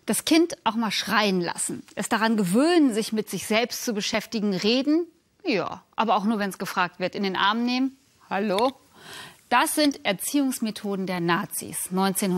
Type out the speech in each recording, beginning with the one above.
Das Kind auch mal schreien lassen, es daran gewöhnen, sich mit sich selbst zu beschäftigen, reden, ja, aber auch nur, wenn es gefragt wird, in den Arm nehmen, hallo? Das sind Erziehungsmethoden der Nazis.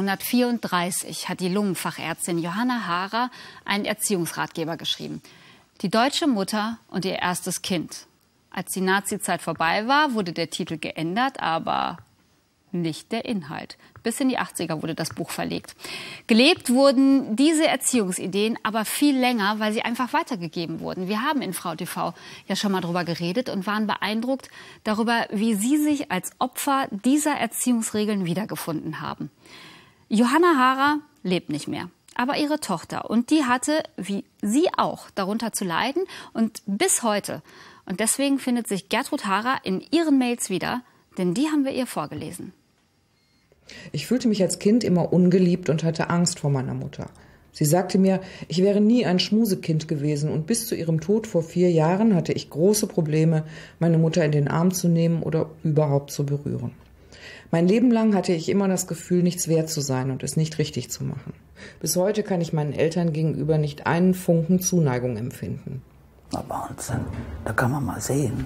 1934 hat die Lungenfachärztin Johanna Haarer einen Erziehungsratgeber geschrieben. Die deutsche Mutter und ihr erstes Kind. Als die Nazizeit vorbei war, wurde der Titel geändert, aber nicht der Inhalt. Bis in die 80er wurde das Buch verlegt. Gelebt wurden diese Erziehungsideen aber viel länger, weil sie einfach weitergegeben wurden. Wir haben in Frau TV ja schon mal darüber geredet und waren beeindruckt darüber, wie Sie sich als Opfer dieser Erziehungsregeln wiedergefunden haben. Johanna Haarer lebt nicht mehr, aber ihre Tochter. Und die hatte, wie Sie auch, darunter zu leiden und bis heute. Und deswegen findet sich Gertrud Haarer in ihren Mails wieder, denn die haben wir ihr vorgelesen. Ich fühlte mich als Kind immer ungeliebt und hatte Angst vor meiner Mutter. Sie sagte mir, ich wäre nie ein Schmusekind gewesen und bis zu ihrem Tod vor 4 Jahren hatte ich große Probleme, meine Mutter in den Arm zu nehmen oder überhaupt zu berühren. Mein Leben lang hatte ich immer das Gefühl, nichts wert zu sein und es nicht richtig zu machen. Bis heute kann ich meinen Eltern gegenüber nicht einen Funken Zuneigung empfinden. Na Wahnsinn, da kann man mal sehen.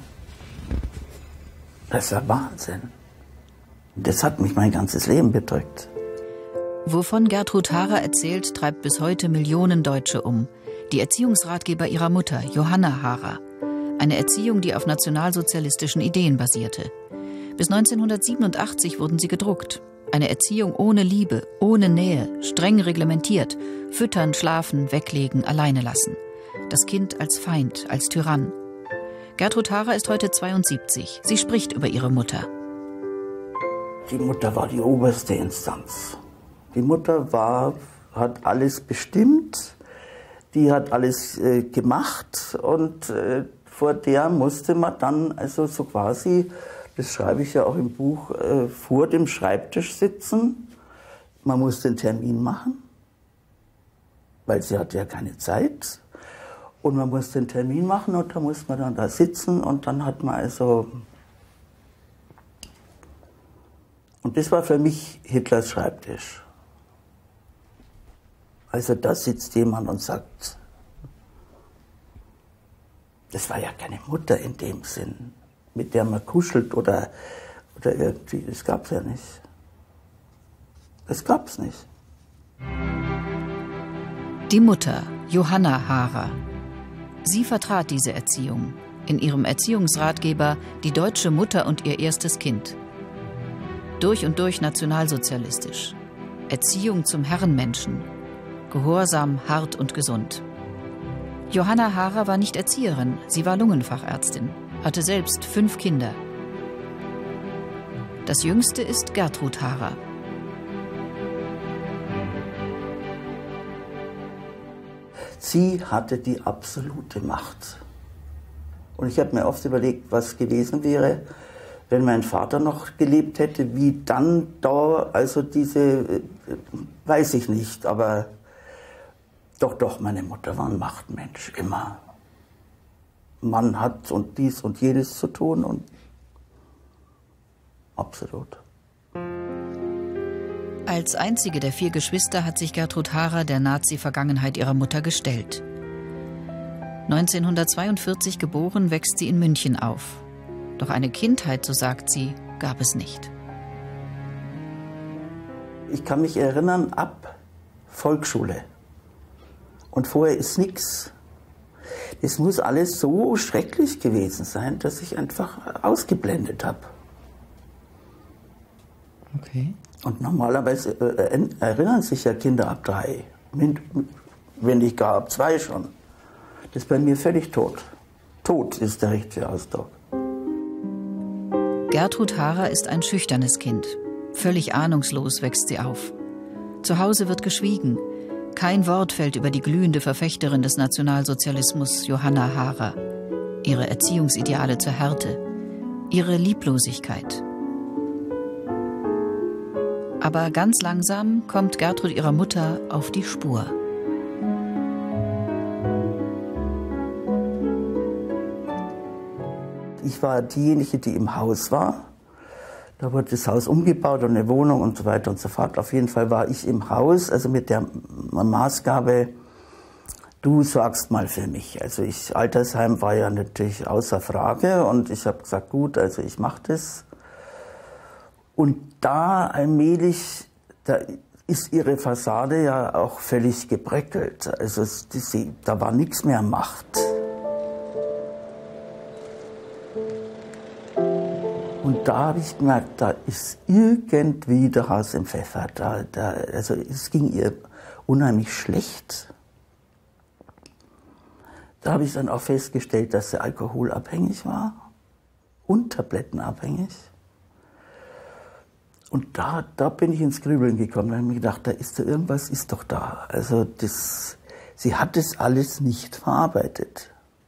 Das ist ja Wahnsinn. Das hat mich mein ganzes Leben bedrückt. Wovon Gertrud Haarer erzählt, treibt bis heute Millionen Deutsche um. Die Erziehungsratgeber ihrer Mutter, Johanna Haarer. Eine Erziehung, die auf nationalsozialistischen Ideen basierte. Bis 1987 wurden sie gedruckt. Eine Erziehung ohne Liebe, ohne Nähe, streng reglementiert. Füttern, schlafen, weglegen, alleine lassen. Das Kind als Feind, als Tyrann. Gertrud Haarer ist heute 72. Sie spricht über ihre Mutter. Die Mutter war die oberste Instanz. Die Mutter hat alles bestimmt, die hat alles gemacht und vor der musste man dann also so quasi, das schreibe ich ja auch im Buch, vor dem Schreibtisch sitzen. Man musste einen Termin machen, weil sie hatte ja keine Zeit. Und man musste einen Termin machen und da musste man dann da sitzen und dann hat man also... Und das war für mich Hitlers Schreibtisch. Also da sitzt jemand und sagt, das war ja keine Mutter in dem Sinn, mit der man kuschelt oder irgendwie, das gab's ja nicht. Das gab's nicht. Die Mutter, Johanna Haarer. Sie vertrat diese Erziehung in ihrem Erziehungsratgeber Die deutsche Mutter und ihr erstes Kind. Durch und durch nationalsozialistisch. Erziehung zum Herrenmenschen. Gehorsam, hart und gesund. Johanna Haarer war nicht Erzieherin, sie war Lungenfachärztin, hatte selbst 5 Kinder. Das jüngste ist Gertrud Haarer. Sie hatte die absolute Macht. Und ich habe mir oft überlegt, was gewesen wäre, wenn mein Vater noch gelebt hätte, wie dann da, also diese, weiß ich nicht, aber doch, meine Mutter war ein Machtmensch, immer. Man hat und dies und jenes zu tun und absolut. Als einzige der 4 Geschwister hat sich Gertrud Haarer der Nazi-Vergangenheit ihrer Mutter gestellt. 1942 geboren, wächst sie in München auf. Doch eine Kindheit, so sagt sie, gab es nicht. Ich kann mich erinnern, ab Volksschule. Und vorher ist nichts. Es muss alles so schrecklich gewesen sein, dass ich einfach ausgeblendet habe. Okay. Und normalerweise erinnern sich ja Kinder ab 3, wenn nicht gar ab 2 schon. Das ist bei mir völlig tot. Tot ist der richtige Ausdruck. Gertrud Haarer ist ein schüchternes Kind. Völlig ahnungslos wächst sie auf. Zu Hause wird geschwiegen. Kein Wort fällt über die glühende Verfechterin des Nationalsozialismus, Johanna Haarer. Ihre Erziehungsideale zur Härte. Ihre Lieblosigkeit. Aber ganz langsam kommt Gertrud ihrer Mutter auf die Spur. Ich war diejenige, die im Haus war. Da wurde das Haus umgebaut und eine Wohnung und so weiter und so fort. Auf jeden Fall war ich im Haus, also mit der Maßgabe, du sorgst mal für mich. Also Altersheim war ja natürlich außer Frage und ich habe gesagt, gut, also ich mache das. Und da allmählich, da ist ihre Fassade ja auch völlig gebröckelt. Also da war nichts mehr Macht. Und da habe ich gemerkt, da ist irgendwie der Hase im Pfeffer. Also es ging ihr unheimlich schlecht. Da habe ich dann auch festgestellt, dass sie alkoholabhängig war und tablettenabhängig. Und da bin ich ins Grübeln gekommen. Da habe ich mir gedacht, irgendwas ist doch da. Also sie hat das alles nicht verarbeitet,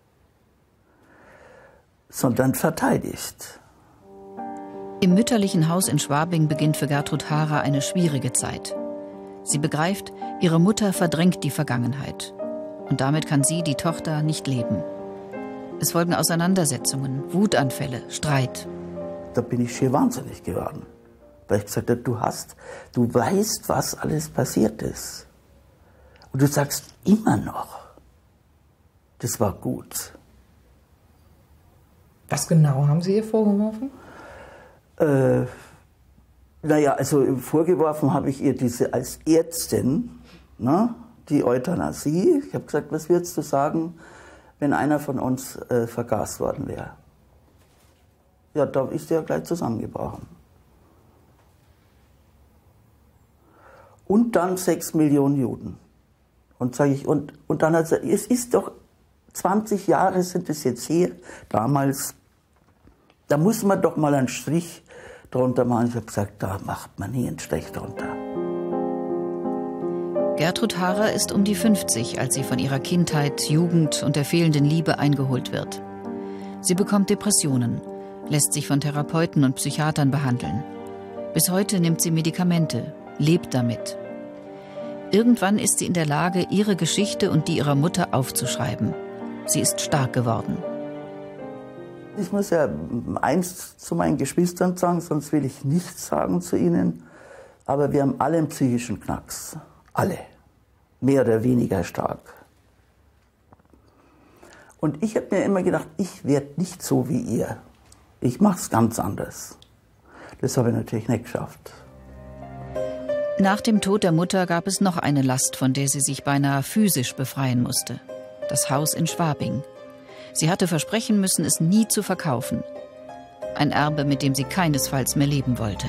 sondern verteidigt. Im mütterlichen Haus in Schwabing beginnt für Gertrud Haarer eine schwierige Zeit. Sie begreift, ihre Mutter verdrängt die Vergangenheit. Und damit kann sie, die Tochter, nicht leben. Es folgen Auseinandersetzungen, Wutanfälle, Streit. Da bin ich schier wahnsinnig geworden. Weil ich gesagt habe, du weißt, was alles passiert ist. Und du sagst immer noch, das war gut. Was genau haben Sie ihr vorgeworfen? Naja, also vorgeworfen habe ich ihr diese als Ärztin, ne, die Euthanasie. Ich habe gesagt, was würdest du sagen, wenn einer von uns vergast worden wäre? Ja, da ist sie ja gleich zusammengebrochen. Und dann 6 Millionen Juden. Und sage ich, und dann hat sie, es ist doch 20 Jahre sind es jetzt her, damals, da muss man doch mal einen Strich drunter machen. Ich habe gesagt, da macht man nie einen Strich drunter. Gertrud Haarer ist um die 50, als sie von ihrer Kindheit, Jugend und der fehlenden Liebe eingeholt wird. Sie bekommt Depressionen, lässt sich von Therapeuten und Psychiatern behandeln. Bis heute nimmt sie Medikamente, lebt damit. Irgendwann ist sie in der Lage, ihre Geschichte und die ihrer Mutter aufzuschreiben. Sie ist stark geworden. Ich muss ja eins zu meinen Geschwistern sagen, sonst will ich nichts sagen zu ihnen. Aber wir haben alle einen psychischen Knacks. Alle. Mehr oder weniger stark. Und ich habe mir immer gedacht, ich werde nicht so wie ihr. Ich mache es ganz anders. Das habe ich natürlich nicht geschafft. Nach dem Tod der Mutter gab es noch eine Last, von der sie sich beinahe physisch befreien musste. Das Haus in Schwabing. Sie hatte versprechen müssen, es nie zu verkaufen. Ein Erbe, mit dem sie keinesfalls mehr leben wollte.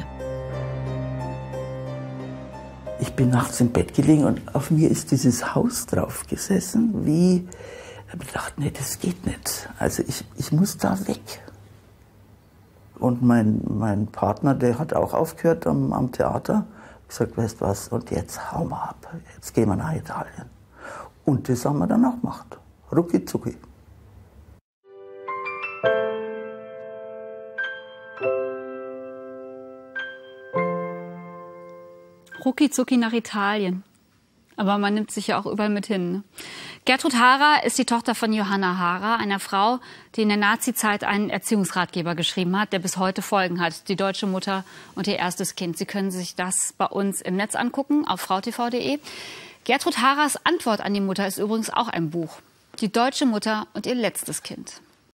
Ich bin nachts im Bett gelegen und auf mir ist dieses Haus drauf gesessen. Ich habe gedacht, nee, das geht nicht. Also ich muss da weg. Und mein Partner, der hat auch aufgehört am Theater. Ich habe gesagt, weißt du was, und jetzt hauen wir ab. Jetzt gehen wir nach Italien. Und das haben wir dann auch gemacht. Rucki zucki. Rucki zucki nach Italien. Aber man nimmt sich ja auch überall mit hin. Ne? Gertrud Haarer ist die Tochter von Johanna Haarer, einer Frau, die in der Nazizeit einen Erziehungsratgeber geschrieben hat, der bis heute Folgen hat. Die deutsche Mutter und ihr erstes Kind. Sie können sich das bei uns im Netz angucken, auf frautv.de. Gertrud Haarers Antwort an die Mutter ist übrigens auch ein Buch. Die deutsche Mutter und ihr letztes Kind.